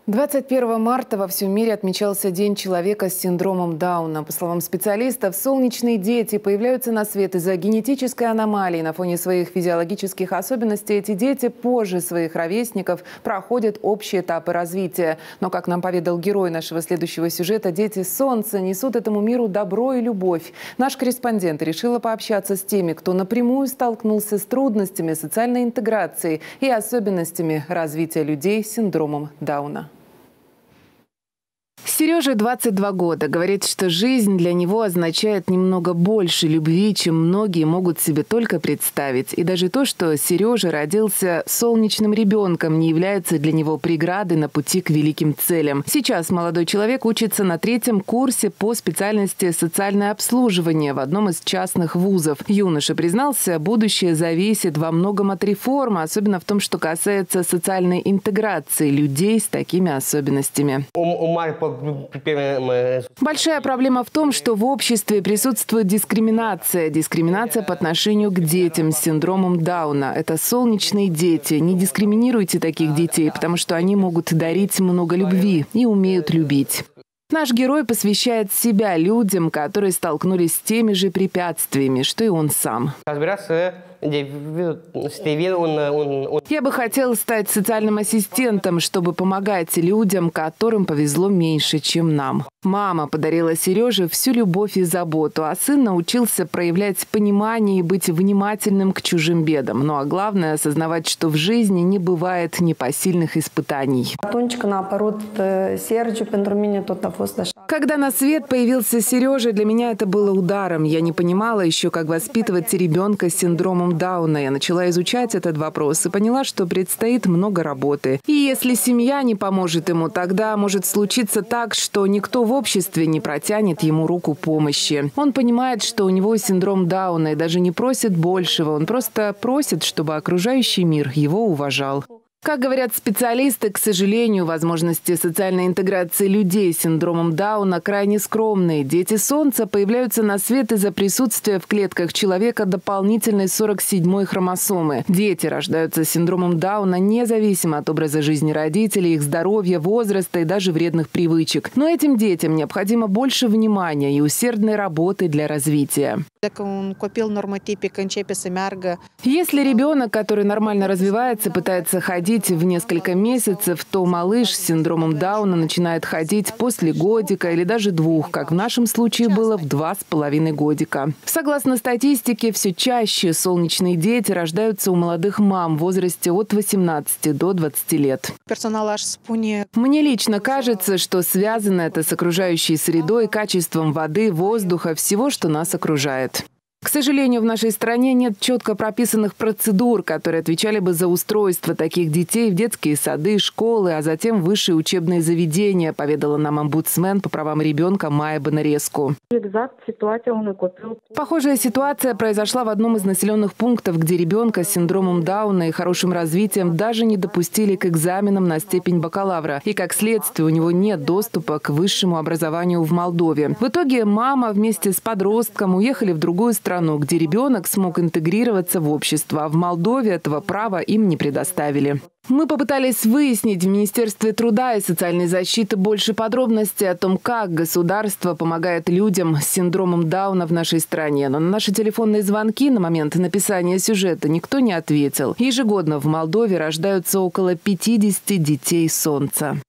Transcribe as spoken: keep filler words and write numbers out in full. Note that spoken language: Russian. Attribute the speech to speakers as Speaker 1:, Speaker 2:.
Speaker 1: двадцать первого марта во всем мире отмечался День человека с синдромом Дауна. По словам специалистов, солнечные дети появляются на свет из-за генетической аномалии. На фоне своих физиологических особенностей эти дети позже своих ровесников проходят общие этапы развития. Но, как нам поведал герой нашего следующего сюжета, дети Солнца несут этому миру добро и любовь. Наш корреспондент решила пообщаться с теми, кто напрямую столкнулся с трудностями социальной интеграции и особенностями развития людей с синдромом Дауна. Сереже двадцать два года. Говорит, что жизнь для него означает немного больше любви, чем многие могут себе только представить. И даже то, что Сережа родился солнечным ребенком, не является для него преградой на пути к великим целям. Сейчас молодой человек учится на третьем курсе по специальности социальное обслуживание в одном из частных вузов. Юноша признался, будущее зависит во многом от реформы, особенно в том, что касается социальной интеграции людей с такими особенностями. Большая проблема в том, что в обществе присутствует дискриминация. Дискриминация по отношению к детям с синдромом Дауна. Это солнечные дети. Не дискриминируйте таких детей, потому что они могут дарить много любви и умеют любить. Наш герой посвящает себя людям, которые столкнулись с теми же препятствиями, что и он сам. Я бы хотел стать социальным ассистентом, чтобы помогать людям, которым повезло меньше, чем нам. Мама подарила Сереже всю любовь и заботу, а сын научился проявлять понимание и быть внимательным к чужим бедам. Ну а главное – осознавать, что в жизни не бывает непосильных испытаний. Когда на свет появился Сережа, для меня это было ударом. Я не понимала еще, как воспитывать ребенка с синдромом Дауна. Я начала изучать этот вопрос и поняла, что предстоит много работы. И если семья не поможет ему, тогда может случиться так, что никто в обществе не протянет ему руку помощи. Он понимает, что у него синдром Дауна и даже не просит большего. Он просто просит, чтобы окружающий мир его уважал. Как говорят специалисты, к сожалению, возможности социальной интеграции людей с синдромом Дауна крайне скромные. Дети Солнца появляются на свет из-за присутствия в клетках человека дополнительной сорок седьмой хромосомы. Дети рождаются с синдромом Дауна независимо от образа жизни родителей, их здоровья, возраста и даже вредных привычек. Но этим детям необходимо больше внимания и усердной работы для развития. Если ребенок, который нормально развивается, пытается ходить в несколько месяцев, то малыш с синдромом Дауна начинает ходить после годика или даже двух, как в нашем случае было в два с половиной годика. Согласно статистике, все чаще солнечные дети рождаются у молодых мам в возрасте от восемнадцати до двадцати лет. Мне лично кажется, что связано это с окружающей средой, качеством воды, воздуха, всего, что нас окружает. К сожалению, в нашей стране нет четко прописанных процедур, которые отвечали бы за устройство таких детей в детские сады, школы, а затем в высшие учебные заведения, поведала нам омбудсмен по правам ребенка Майя Бонареску. Похожая ситуация произошла в одном из населенных пунктов, где ребенка с синдромом Дауна и хорошим развитием даже не допустили к экзаменам на степень бакалавра. И, как следствие, у него нет доступа к высшему образованию в Молдове. В итоге мама вместе с подростком уехали в другую страну, страну, где ребенок смог интегрироваться в общество, а в Молдове этого права им не предоставили. Мы попытались выяснить в Министерстве труда и социальной защиты больше подробностей о том, как государство помогает людям с синдромом Дауна в нашей стране. Но на наши телефонные звонки на момент написания сюжета никто не ответил. Ежегодно в Молдове рождаются около пятидесяти детей Солнца.